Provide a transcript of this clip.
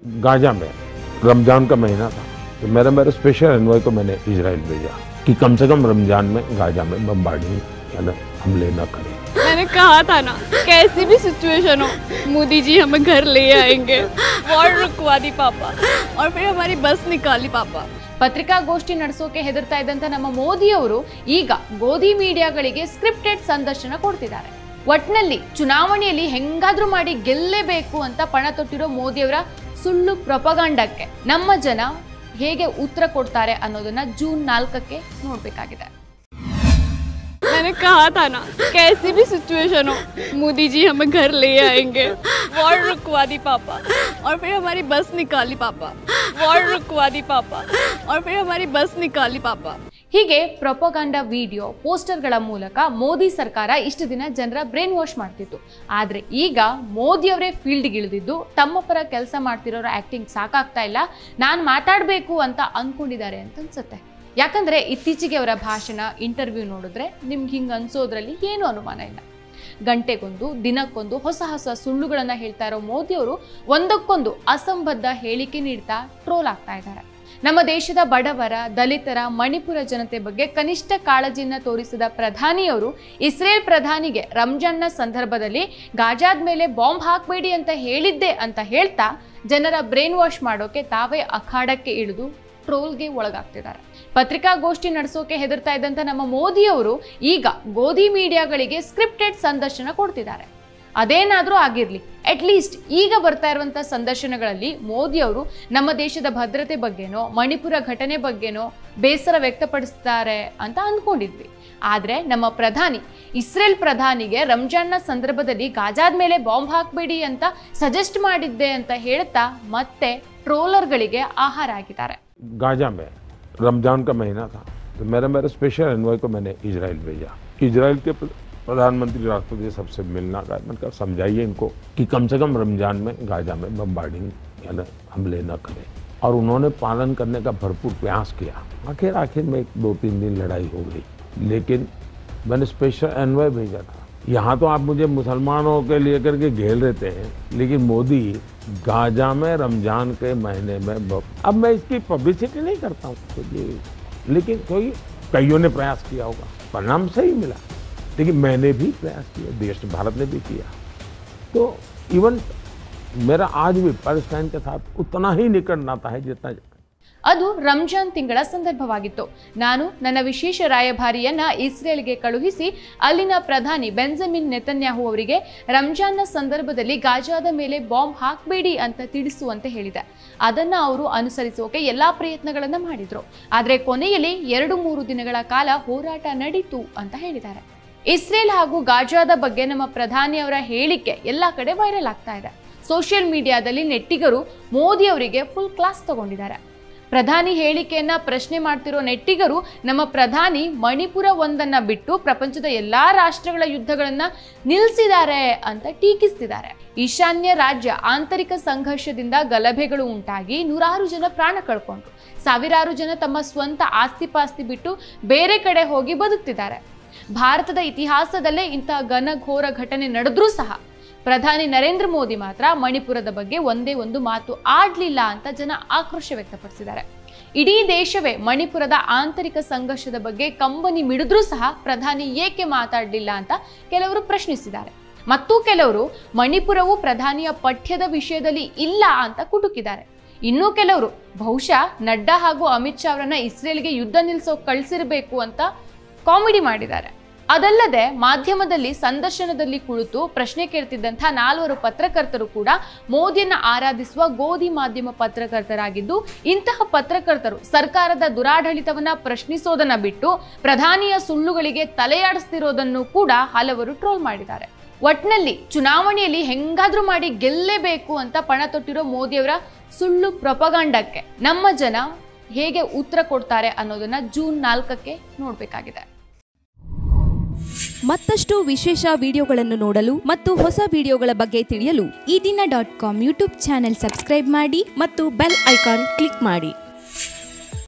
Gaza में रमज़ान का महीना था तो मेरे स्पेशल एनवॉय को मैंने इजराइल भेजा कि कम से कम रमज़ान में गाजा में बम्बार्डिंग यानी हमले न करें। मैंने कहा था ना, कैसी भी सिचुएशन हो मोदी जी हमें घर ले आएंगे। वॉर रुकवा दी पापा और फिर हमारी बस निकाली पापा। ಪತ್ರಿಕಾಗೋಷ್ಠಿ ನಡೆಸೋಕೆ ಹೆದರ್ತಾ ಇದ್ದಂತ ನಮ್ಮ ಮೋದಿ ಅವರು ಈಗ ಗೋಧಿ ಮೀಡಿಯಾಗಳಿಗೆ ಸ್ಕ್ರಿಪ್ಟೆಡ್ ಸಂದರ್ಶನ ಕೊಡ್ತಿದ್ದಾರೆ. ಒಟ್ನಲ್ಲಿ ಚುನಾವಣೆಯಲ್ಲಿ ಹೆಂಗಾದ್ರೂ ಮಾಡಿ ಗೆಲ್ಲೇಬೇಕು ಅಂತ ಪಣ ತೊಟ್ಟಿರೋ ಮೋದಿಯವರ ಸುಳ್ಳು ಪ್ರೊಪಗಂಡಕ್ಕೆ ನಮ್ಮ ಜನ ಹೇಗೆ ಉತ್ತರ ಕೊಡ್ತಾರೆ ಅನ್ನೋದನ್ನ ಜೂನ್ 4ಕ್ಕೆ ನೋಡಬೇಕಾಗಿದೆ. मैंने कहा था ना, कैसी भी सिचुएशन हो मोदी जी हमें घर ले आएंगे। वॉर रुकवा दी पापा और फिर हमारी बस निकाली पापा। वॉर रुकवा दी पापा और फिर हमारी बस निकाली पापा। ಹೀಗೆ ಪ್ರೊಪಗಂಡಾ ವಿಡಿಯೋ ಪೋಸ್ಟರ್ಗಳ ಮೂಲಕ ಮೋದಿ ಸರ್ಕಾರ ಇಷ್ಟು ದಿನ ಜನರ ಬ್ರೈನ್ ವಾಶ್ ಮಾಡ್ತಿತ್ತು. ಆದರೆ ಈಗ ಮೋದಿಯವರೇ ಫೀಲ್ಡ್ಗೆ ಇಳಿದಿದ್ದು ತಮ್ಮ ಪರ ಕೆಲಸ ಮಾಡ್ತಿರೋರ ಆಕ್ಟಿಂಗ್ ಸಾಕಾಗ್ತಾ ಇಲ್ಲ, ನಾನು ಮಾತಾಡಬೇಕು ಅಂತ ಅಂದ್ಕೊಂಡಿದ್ದಾರೆ ಅಂತ ಅನ್ಸುತ್ತೆ. ಯಾಕಂದ್ರೆ ಇತ್ತೀಚೆಗೆ ಅವರ ಭಾಷಣ ಇಂಟರ್ವ್ಯೂ ನೋಡಿದ್ರೆ ನಿಮ್ಗೆ ಹಿಂಗೆ ಅನ್ಸೋದ್ರಲ್ಲಿ ಏನೂ ಅನುಮಾನ ಇಲ್ಲ. ಗಂಟೆಗೊಂದು ದಿನಕ್ಕೊಂದು ಹೊಸ ಹೊಸ ಸುಳ್ಳುಗಳನ್ನ ಹೇಳ್ತಾ ಇರೋ ಮೋದಿಯವರು ಒಂದಕ್ಕೊಂದು ಅಸಂಬದ್ಧ ಹೇಳಿಕೆ ನೀಡ್ತಾ ಟ್ರೋಲ್ ಆಗ್ತಾ ಇದ್ದಾರೆ. ನಮ್ಮ ದೇಶದ ಬಡವರ, ದಲಿತರ, ಮಣಿಪುರ ಜನತೆ ಬಗ್ಗೆ ಕನಿಷ್ಠ ಕಾಳಜಿಯನ್ನ ತೋರಿಸಿದ ಪ್ರಧಾನಿಯವರು ಇಸ್ರೇಲ್ ಪ್ರಧಾನಿಗೆ ರಂಜಾನ್ನ ಸಂದರ್ಭದಲ್ಲಿ ಗಾಜಾದ ಮೇಲೆ ಬಾಂಬ್ ಹಾಕಬೇಡಿ ಅಂತ ಹೇಳಿದ್ದೆ ಅಂತ ಹೇಳ್ತಾ ಜನರ ಬ್ರೈನ್ ವಾಶ್ ಮಾಡೋಕೆ ತಾವೇ ಅಖಾಡಕ್ಕೆ ಇಳಿದು ಟ್ರೋಲ್ಗೆ ಒಳಗಾಗ್ತಿದ್ದಾರೆ. ಪತ್ರಿಕಾಗೋಷ್ಠಿ ನಡೆಸೋಕೆ ಹೆದರ್ತಾ ಇದ್ದಂತ ನಮ್ಮ ಮೋದಿಯವರು ಈಗ ಗೋಧಿ ಮೀಡಿಯಾಗಳಿಗೆ ಸ್ಕ್ರಿಪ್ಟೆಡ್ ಸಂದರ್ಶನ ಕೊಡ್ತಿದ್ದಾರೆ. ಅದೇನಾದ್ರೂ ಆಗಿರ್ಲಿ, ಅಟ್ಲೀಸ್ಟ್ ಈಗ ಬರ್ತಾ ಇರುವಂತ ಸಂದರ್ಶನಗಳಲ್ಲಿ ಮೋದಿಯವರು ನಮ್ಮ ದೇಶದ ಭದ್ರತೆ ಬಗ್ಗೆನೋ ಮಣಿಪುರ ಘಟನೆ ಬಗ್ಗೆನೋ ಬೇಸರ ವ್ಯಕ್ತಪಡಿಸ್ತಾರೆ ಅಂತ ಅಂದ್ಕೊಂಡಿದ್ವಿ. ಆದ್ರೆ ನಮ್ಮ ಪ್ರಧಾನಿ ಇಸ್ರೇಲ್ ಪ್ರಧಾನಿಗೆ ರಂಜಾನ್ನ ಸಂದರ್ಭದಲ್ಲಿ ಗಾಜಾದ ಮೇಲೆ ಬಾಂಬ್ ಹಾಕಬೇಡಿ ಅಂತ ಸಜೆಸ್ಟ್ ಮಾಡಿದ್ದೆ ಅಂತ ಹೇಳ್ತಾ ಮತ್ತೆ ಟ್ರೋಲರ್ಗಳಿಗೆ ಆಹಾರ ಆಗಿದ್ದಾರೆ. गाजा में रमज़ान का महीना था तो मेरे स्पेशल एनवॉय को मैंने इजराइल भेजा। इजराइल के प्रधानमंत्री राष्ट्रपति सबसे मिलना का मैंने कहा समझाइए इनको कि कम से कम रमज़ान में गाजा में बम्बार्डिंग यानी हमले न करें, और उन्होंने पालन करने का भरपूर प्रयास किया। आखिर में 2-3 दिन लड़ाई हो गई, लेकिन मैंने स्पेशल एनवॉय भेजा था। यहाँ तो आप मुझे मुसलमानों के लिए करके घेर लेते हैं, लेकिन मोदी गाजा में रमज़ान के महीने में अब मैं इसकी पब्लिसिटी नहीं करता हूँ, लेकिन कईयों ने प्रयास किया होगा, परिणाम सही मिला, लेकिन मैंने भी प्रयास किया, देश भारत ने भी किया। तो इवन मेरा आज भी पैलेस्टाइन के साथ उतना ही निकट नाता है जितना ಅದು ರಂಜಾನ್ ತಿಂಗಳ ಸಂದರ್ಭವಾಗಿತ್ತು. ನಾನು ನನ್ನ ವಿಶೇಷ ರಾಯಭಾರಿಯನ್ನ ಇಸ್ರೇಲ್ಗೆ ಕಳುಹಿಸಿ ಅಲ್ಲಿನ ಪ್ರಧಾನಿ ಬೆಂಜಮಿನ್ ನೆತನ್ಯಾಹು ಅವರಿಗೆ ರಂಜಾನ್ನ ಸಂದರ್ಭದಲ್ಲಿ ಗಾಜಾದ ಮೇಲೆ ಬಾಂಬ್ ಹಾಕಬೇಡಿ ಅಂತ ತಿಳಿಸುವಂತೆ ಹೇಳಿದೆ. ಅದನ್ನ ಅವರು ಅನುಸರಿಸೋಕೆ ಎಲ್ಲಾ ಪ್ರಯತ್ನಗಳನ್ನ ಮಾಡಿದ್ರು. ಆದ್ರೆ ಕೊನೆಯಲ್ಲಿ 2-3 ದಿನಗಳ ಕಾಲ ಹೋರಾಟ ನಡೀತು ಅಂತ ಹೇಳಿದ್ದಾರೆ. ಇಸ್ರೇಲ್ ಹಾಗೂ ಗಾಜಾದ ಬಗ್ಗೆ ನಮ್ಮ ಪ್ರಧಾನಿಯವರ ಹೇಳಿಕೆ ಎಲ್ಲಾ ಕಡೆ ವೈರಲ್ ಆಗ್ತಾ ಇದೆ. ಸೋಷಿಯಲ್ ಮೀಡಿಯಾದಲ್ಲಿ ನೆಟ್ಟಿಗರು ಮೋದಿ ಅವರಿಗೆ ಫುಲ್ ಕ್ಲಾಸ್ ತಗೊಂಡಿದ್ದಾರೆ. ಪ್ರಧಾನಿ ಹೇಳಿಕೆಯನ್ನ ಪ್ರಶ್ನೆ ಮಾಡ್ತಿರೋ ನೆಟ್ಟಿಗರು ನಮ್ಮ ಪ್ರಧಾನಿ ಮಣಿಪುರ ಒಂದನ್ನ ಬಿಟ್ಟು ಪ್ರಪಂಚದ ಎಲ್ಲಾ ರಾಷ್ಟ್ರಗಳ ಯುದ್ಧಗಳನ್ನ ನಿಲ್ಲಿಸಿದ್ದಾರೆ ಅಂತ ಟೀಕಿಸ್ತಿದ್ದಾರೆ. ಈಶಾನ್ಯ ರಾಜ್ಯ ಆಂತರಿಕ ಸಂಘರ್ಷದಿಂದ ಗಲಭೆಗಳು ಉಂಟಾಗಿ 100 ಜನ ಪ್ರಾಣ ಕಳ್ಕೊಂಡ್ರು. ಸಾವಿರಾರು ಜನ ತಮ್ಮ ಸ್ವಂತ ಆಸ್ತಿ ಬಿಟ್ಟು ಬೇರೆ ಕಡೆ ಹೋಗಿ ಬದುಕ್ತಿದ್ದಾರೆ. ಭಾರತದ ಇತಿಹಾಸದಲ್ಲೇ ಇಂತಹ ಘನಘೋರ ಘಟನೆ ನಡೆದ್ರೂ ಸಹ ಪ್ರಧಾನಿ ನರೇಂದ್ರ ಮೋದಿ ಮಾತ್ರ ಮಣಿಪುರದ ಬಗ್ಗೆ ಒಂದೇ ಒಂದು ಮಾತು ಆಡ್ಲಿಲ್ಲ ಅಂತ ಜನ ಆಕ್ರೋಶ ವ್ಯಕ್ತಪಡಿಸಿದ್ದಾರೆ. ಇಡೀ ದೇಶವೇ ಮಣಿಪುರದ ಆಂತರಿಕ ಸಂಘರ್ಷದ ಬಗ್ಗೆ ಕಂಬನಿ ಮಿಡಿದ್ರೂ ಸಹ ಪ್ರಧಾನಿ ಏಕೆ ಮಾತಾಡಲಿಲ್ಲ ಅಂತ ಕೆಲವರು ಪ್ರಶ್ನಿಸಿದ್ದಾರೆ. ಮತ್ತು ಕೆಲವರು ಮಣಿಪುರವು ಪ್ರಧಾನಿಯ ಪಠ್ಯದ ವಿಷಯದಲ್ಲಿ ಇಲ್ಲ ಅಂತ ಕುಟುಕಿದ್ದಾರೆ. ಇನ್ನೂ ಕೆಲವರು ಬಹುಶಃ ನಡ್ಡಾ ಹಾಗೂ ಅಮಿತ್ ಶಾ ಅವರನ್ನ ಇಸ್ರೇಲ್ಗೆ ಯುದ್ಧ ನಿಲ್ಲಿಸೋಕೆ ಕಳಿಸಿರಬೇಕು ಅಂತ ಕಾಮಿಡಿ ಮಾಡಿದ್ದಾರೆ. ಅದಲ್ಲದೆ ಮಾಧ್ಯಮದಲ್ಲಿ ಸಂದರ್ಶನದಲ್ಲಿ ಕುಳಿತು ಪ್ರಶ್ನೆ ಕೇಳ್ತಿದ್ದಂಥ 4 ಪತ್ರಕರ್ತರು ಕೂಡ ಮೋದಿಯನ್ನ ಆರಾಧಿಸುವ ಗೋಧಿ ಮಾಧ್ಯಮ ಪತ್ರಕರ್ತರಾಗಿದ್ದು, ಇಂತಹ ಪತ್ರಕರ್ತರು ಸರ್ಕಾರದ ದುರಾಡಳಿತವನ್ನ ಪ್ರಶ್ನಿಸೋದನ್ನ ಬಿಟ್ಟು ಪ್ರಧಾನಿಯ ಸುಳ್ಳುಗಳಿಗೆ ತಲೆಯಾಡಿಸ್ತಿರೋದನ್ನು ಕೂಡ ಹಲವರು ಟ್ರೋಲ್ ಮಾಡಿದ್ದಾರೆ. ಒಟ್ನಲ್ಲಿ ಚುನಾವಣೆಯಲ್ಲಿ ಹೆಂಗಾದ್ರೂ ಮಾಡಿ ಗೆಲ್ಲೇಬೇಕು ಅಂತ ಪಣ ತೊಟ್ಟಿರೋ ಮೋದಿಯವರ ಸುಳ್ಳು ಪ್ರೊಪಗಂಡಕ್ಕೆ ನಮ್ಮ ಜನ ಹೇಗೆ ಉತ್ತರ ಕೊಡ್ತಾರೆ ಅನ್ನೋದನ್ನ ಜೂನ್ 4ಕ್ಕೆ ನೋಡಬೇಕಾಗಿದೆ. ಮತ್ತಷ್ಟು ವಿಶೇಷ ವಿಡಿಯೋಗಳನ್ನು ನೋಡಲು ಮತ್ತು ಹೊಸ ವಿಡಿಯೋಗಳ ಬಗ್ಗೆ ತಿಳಿಯಲು EDina.com ಯೂಟ್ಯೂಬ್ ಚಾನೆಲ್ ಸಬ್ಸ್ಕ್ರೈಬ್ ಮಾಡಿ ಮತ್ತು ಬೆಲ್ ಐಕಾನ್ ಕ್ಲಿಕ್ ಮಾಡಿ.